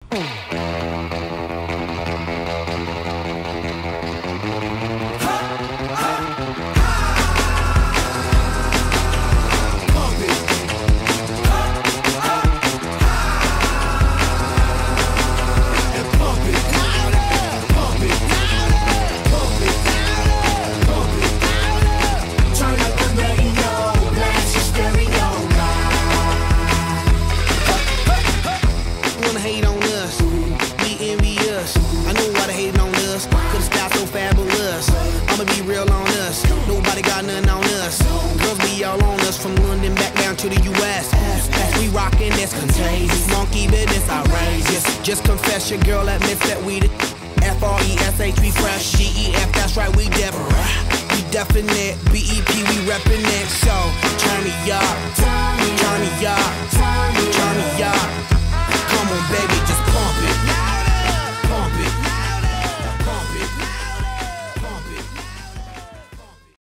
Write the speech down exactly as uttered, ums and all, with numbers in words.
From London back down to the U S We rockin' this contagious, monkey business outrageous. Just confess your girl admits that we the F R E S H, we fresh. G E F, that's right, we different. We definite, B E P, we reppin' it. So, turn me up, turn me up, turn me up. Come on baby, just play.